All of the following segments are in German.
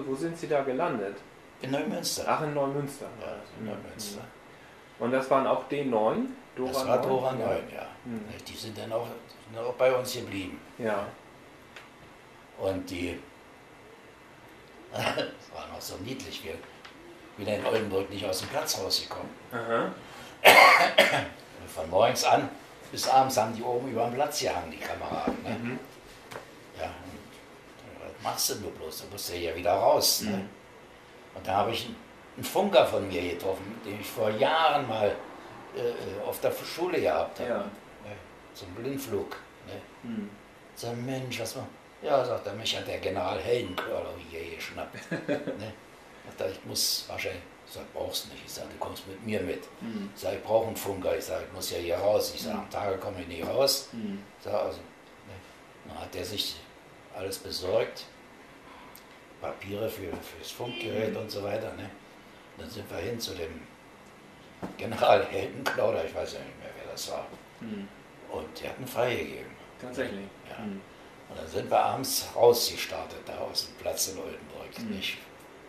wo sind Sie da gelandet? In Neumünster. Ach, in Neumünster. Ja, in Neumünster. Und das waren auch D9? Das war Dora 9, ja. Mhm. Die sind dann auch bei uns geblieben. Ja. Und die, das war noch so niedlich, wir wieder in Oldenburg nicht aus dem Platz rausgekommen. Aha. Von morgens an bis abends haben die oben über dem Platz gehangen, die Kameraden. Ne? Mhm. Ja, und was machst du nur bloß? Du musst ja wieder raus. Ne? Mhm. Und da habe ich einen Funker von mir getroffen, den ich vor Jahren mal auf der Schule gehabt habe. Ja. Ne? Zum Blindflug. Ne? Mhm. Sag, Mensch, was war? Ja, sagt er, mich hat der General Heldenkörler hier geschnappt. Ne? Sagt er, ich muss wahrscheinlich. Ich sage, brauchst du nicht. Ich sage, du kommst mit mir mit. Mhm. Ich sage, ich brauche einen Funker. Ich sage, ich muss ja hier raus. Ich sage, am Tage komme ich nicht raus. Mhm. Ich sage, also, ne. Dann hat er sich alles besorgt. Papiere fürs Funkgerät und so weiter. Ne? Dann sind wir hin zu dem General Heldenkörler. Ich weiß ja nicht mehr, wer das war. Mhm. Und der hat ihn freigegeben. Tatsächlich. Ja. Mhm. Und dann sind wir abends rausgestartet, da aus dem Platz in Oldenburg. Mhm. Nicht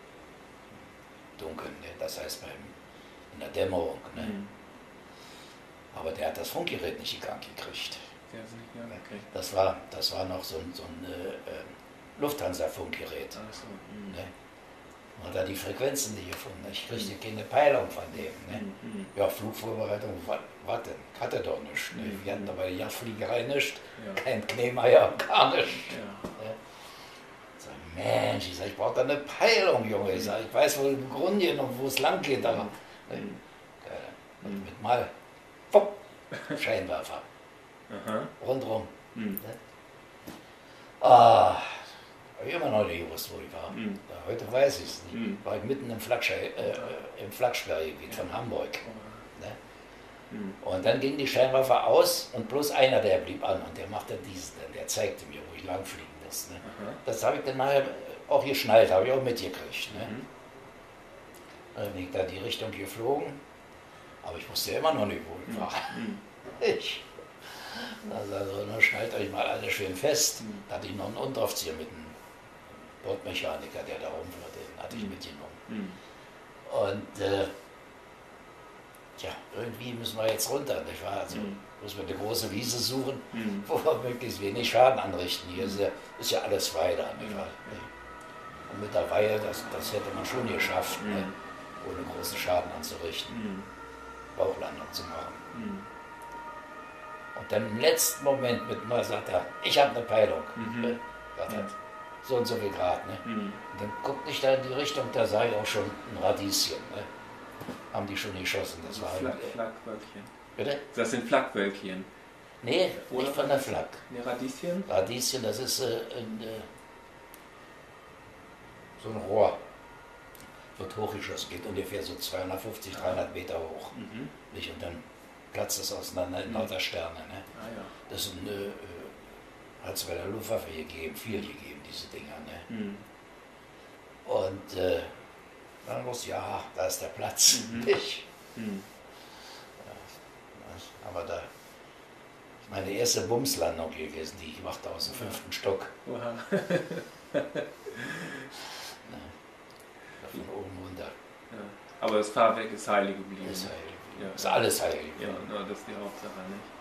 dunkel, ne? Das heißt in der Dämmerung. Ne? Mhm. Aber der hat das Funkgerät nicht in Gang gekriegt. Der ist nicht mehr gekriegt. Das war noch so ein Lufthansa-Funkgerät. Ach so. Mhm. Ne? Und hat er die Frequenzen nicht gefunden. Ich kriegte keine Peilung von dem. Ne? Mhm. Ja, Flugvorbereitung, was denn? Hatte doch nichts. Ne? Mhm. Wir hatten dabei die Jachtfliegerei nicht. Ja. Kein Kneemeier, gar nichts. Ja. Ne? Ich sag, Mensch, ich sag, ich brauche da eine Peilung, Junge. Ich sag, ich weiß wohl im Grunde noch, wo es lang geht, aber ne? Mhm. Mit mal pop, Scheinwerfer. Aha. Rundrum. Mhm. Ne? Ah, habe ich immer noch nicht gewusst, wo ich war. Mhm. Heute weiß ich es nicht. Mhm. War ich mitten im Flaggsperrgebiet von Hamburg. Ne? Mhm. Und dann ging die Scheinwerfer aus und bloß einer, der blieb an und der machte diesen, der zeigte mir, wo ich lang fliegen muss. Ne? Aha. Das habe ich dann nachher auch geschnallt, habe ich auch mitgekriegt. Ne? Mhm. Dann bin ich da die Richtung geflogen, aber ich wusste ja immer noch nicht, wo ich war. Mhm. Ich. Also, dann schnallt euch mal alle schön fest. Mhm. Da hatte ich noch einen Unteroffizier mit einem Bordmechaniker, der da rumfuhr, den hatte ich mitgenommen. Mhm. Und ja, irgendwie müssen wir jetzt runter, nicht wahr? Also müssen wir eine große Wiese suchen, Mhm. wo wir möglichst wenig Schaden anrichten. Hier ist ja alles weiter, nicht wahr? Und mit der Weihe, das hätte man schon geschafft, ne? Ohne großen Schaden anzurichten, Mhm. Bauchlandung zu machen. Mhm. Und dann im letzten Moment mit mal sagt er, ich habe eine Peilung. Mhm. Sagt er, so und so viel Grad. Ne? Mhm. Und dann guckte ich da in die Richtung, da sah ich auch schon ein Radieschen. Ne? Haben die schon geschossen. Das war Flagwölkchen. Bitte? Das sind Flagwölkchen. Nee, Oder nicht von der Flak. Ne, Radieschen? Radieschen, das ist so ein Rohr. Wird hochgeschossen, geht ungefähr so 250, 300 Meter hoch. Mhm. Nicht? Und dann platzt es auseinander in lauter Sterne. Ne? Ah ja. Das hat es bei der Luftwaffe gegeben, viel gegeben, diese Dinger. Ne? Mhm. Und dann wusste ich, ja, da ist der Platz. Mhm. Nicht. Mhm. Ja, aber da ist meine erste Bumslandung gewesen, die ich machte aus dem 5. Stock. Oha. Ne? Von oben runter. Ja. Aber das Fahrwerk ist heile geblieben. Ist, heil. Ja. Ist alles heil. Ja, na, das ist die Hauptsache, nicht?